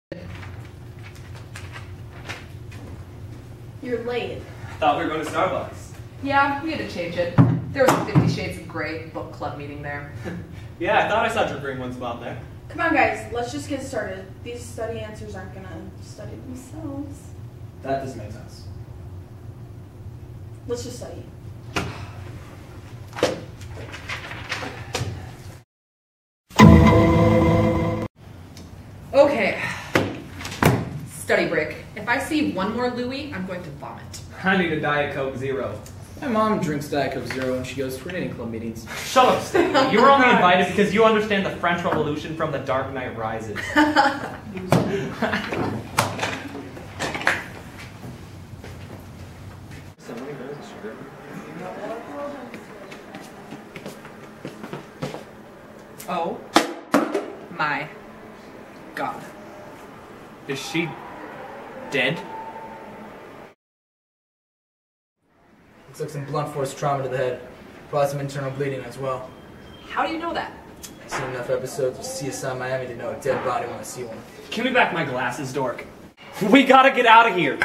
You're late. Thought we were going to Starbucks. Yeah, we had to change it. There was a 50 Shades of Grey book club meeting there. Yeah, I thought I saw Bring One Spot there. Come on, guys. Let's just get started. These study answers aren't going to study themselves. That doesn't make sense. Let's just study. Okay. Study break. If I see one more Louis, I'm going to vomit. I need a Diet Coke Zero. My mom drinks Diet Coke Zero when she goes to knitting club meetings. Shut up, Steve. You were only invited because you understand the French Revolution from The Dark Knight Rises. Oh my God. Is she dead? Looks like some blunt force trauma to the head. Probably some internal bleeding as well. How do you know that? I've seen enough episodes of CSI Miami to know a dead body when I see one. Give me back my glasses, dork. We gotta get out of here.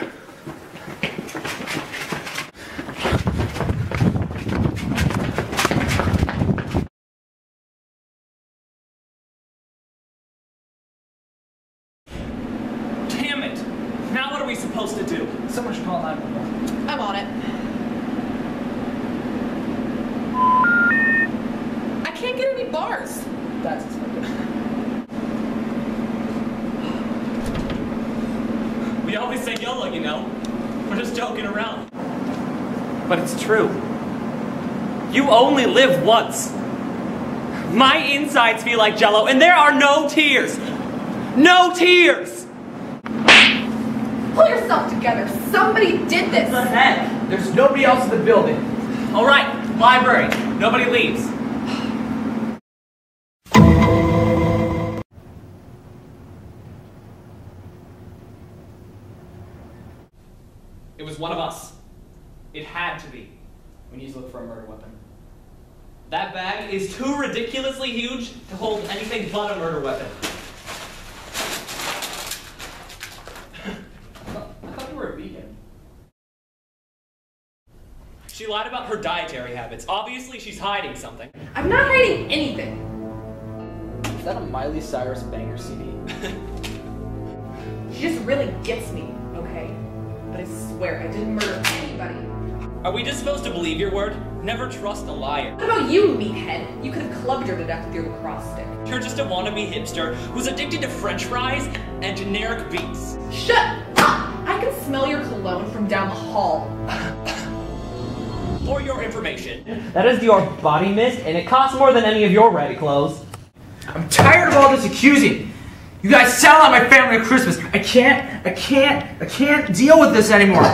Damn it! Now what are we supposed to do? Someone should call 911. I'm on it. I can't get any bars. That's expected. We always say YOLO, you know. We're just joking around. But it's true. You only live once. My insides feel like Jell-O, and there are no tears. No tears! Pull yourself together. Somebody did this. What the heck? There's nobody else in the building. All right, library. Nobody leaves. It was one of us. It had to be. We need to look for a murder weapon. That bag is too ridiculously huge to hold anything but a murder weapon. I thought you were a vegan. She lied about her dietary habits. Obviously, she's hiding something. I'm not hiding anything. Is that a Miley Cyrus banger CD? She just really gets me, okay? But I swear, I didn't murder anybody. Are we just supposed to believe your word? Never trust a liar. What about you, meathead? You could have clubbed her to death with your lacrosse stick. You're just a wannabe hipster who's addicted to French fries and generic beats. Shut up! I can smell your cologne from down the hall. For your information, that is your body mist, and it costs more than any of your red clothes. I'm tired of all this accusing. You guys sell out my family at Christmas. I can't deal with this anymore.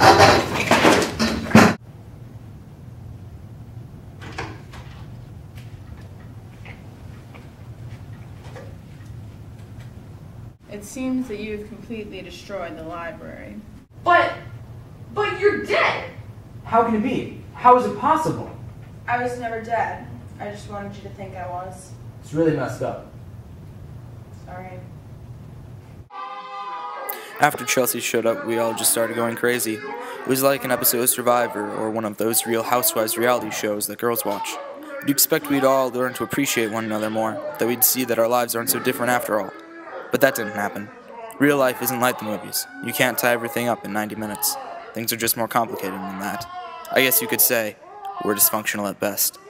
It seems that you've completely destroyed the library. But you're dead! How can it be? How is it possible? I was never dead. I just wanted you to think I was. It's really messed up. Sorry. After Chelsea showed up, we all just started going crazy. It was like an episode of Survivor or one of those Real Housewives reality shows that girls watch. You'd expect we'd all learn to appreciate one another more, that we'd see that our lives aren't so different after all. But that didn't happen. Real life isn't like the movies. You can't tie everything up in 90 minutes. Things are just more complicated than that. I guess you could say, we're dysfunctional at best.